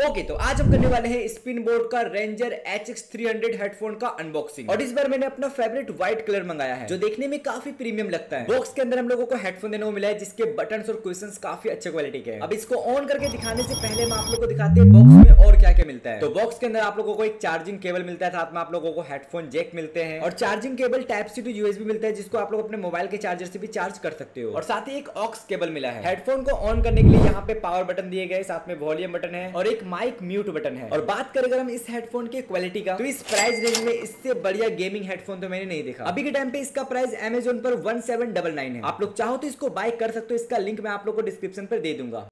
Okay तो आज हम करने वाले हैं स्पिन बोर्ड का रेंजर HX300 हेडफोन का अनबॉक्सिंग। और इस बार मैंने अपना फेवरेट व्हाइट कलर मंगाया है जो देखने में काफी प्रीमियम लगता है। बॉक्स के अंदर हम लोगों को हेडफोन देने को मिला है जिसके बटन्स और क्वेश्चंस काफी अच्छे क्वालिटी के हैं। अब इसको ऑन करके दिखाने से पहले मैं आप लोगों को दिखाते हैं बॉक्स में और क्या क्या मिलता है। तो बॉक्स के अंदर आप लोगों को एक चार्जिंग केबल मिलता है, साथ में आप लोगों को हेडफोन जैक मिलते हैं और charging cable type C to USB मिलता है जिसको आप लोग अपने मोबाइल के चार्जर से भी चार्ज कर सकते हो। और साथ ही एक ऑक्स केबल मिला है। हेडफोन को ऑन करने के लिए यहाँ पे पावर बटन दिए गए, साथ में वॉल्यूम बटन है और एक माइक म्यूट बटन है। और बात करें अगर हम इस हेडफोन की क्वालिटी का, तो इस प्राइस रेंज में इससे बढ़िया गेमिंग हेडफोन तो मैंने नहीं देखा। अभी के टाइम पे इसका प्राइस Amazon पर 1799 है। आप लोग चाहो तो इसको बाय कर सकते हो, इसका लिंक मैं आप लोग को डिस्क्रिप्शन पर दे दूंगा।